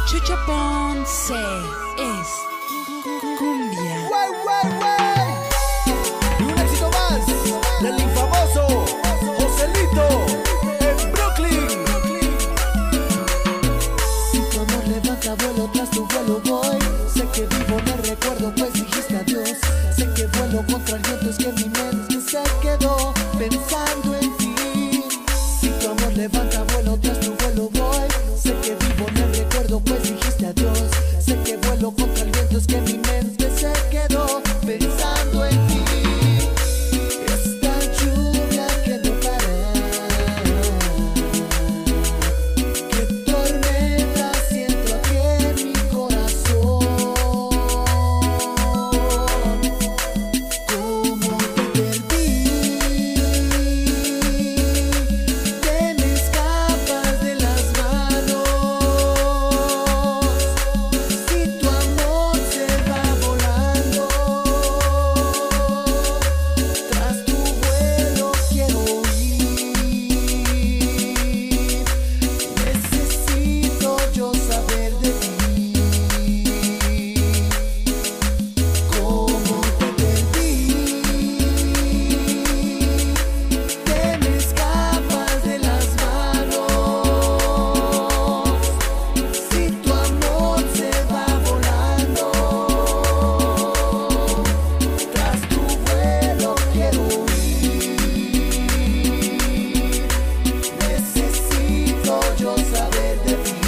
Chucho Ponce es cumbia. ¡Wey, wey, wey! Y un éxito más del infamoso Joselito en Brooklyn. Si tu amor levanta vuelo, tras tu vuelo voy. Sé que vivo en el recuerdo, pues dijiste adiós. Sé que vuelo contra el viento, es que mi mente se quedó pensando en ti. Si tu amor levanta vuelo, tras tu vuelo voy. Sé que vivo en el recuerdo, pues dijiste adiós. Sé que vuelo contra el viento, es que mi mente se quedó pensando en ti. Esta lluvia que no para, qué tormenta siento aquí en mi corazón. Cómo te perdí, te me escapas de las manos. Si tu amor se va volando, tras tu vuelo quiero ir. Necesito yo saber de ti. Cómo te perdí, te me escapas de las manos. Si tu amor se va volando, tras tu vuelo quiero ir. Necesito yo saber de ti.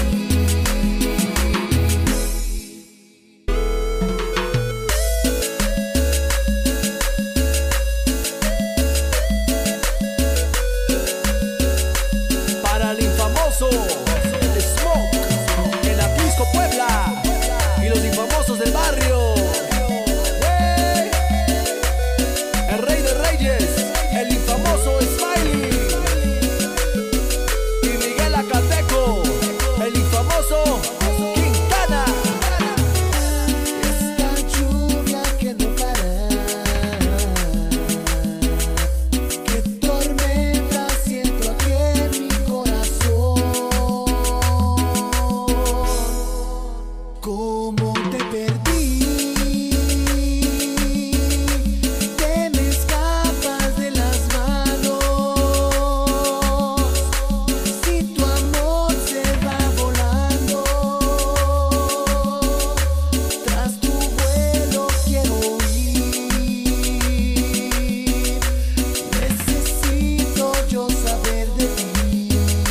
Para el infamoso Smoke en Atisco, Puebla, y los infamosos del barrio. ¡Wey! El rey de reyes, el infamoso Smiley, y Miguel Acateco, el infamoso Quintana. Esta lluvia que no para, qué tormenta siento aquí en mi corazón. Cómo te perdí, te me escapas de las manos. Si tu amor se va volando, tras tu vuelo quiero ir. Necesito yo saber de ti.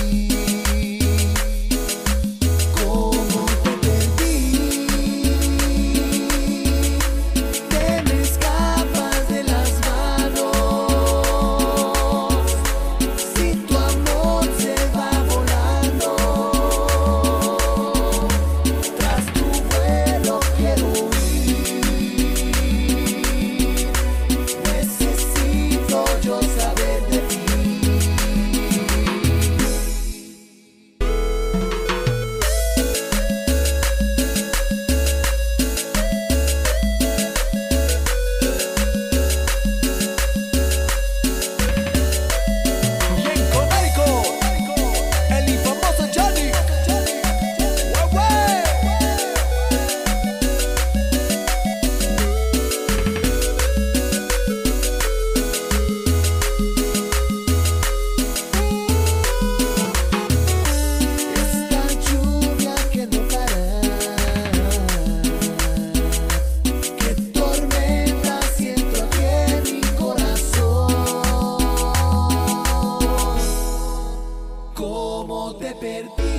Cómo te perdí, te me escapas de las manos. Si tu amor se va volando, tras tu vuelo quiero ir. Necesito yo saber de ti. Y en Connecticut, el infamoso Johnny. ¡Wey, wey! Esta lluvia que no para, qué tormenta siento aquí en mi corazón. Cómo te perdí.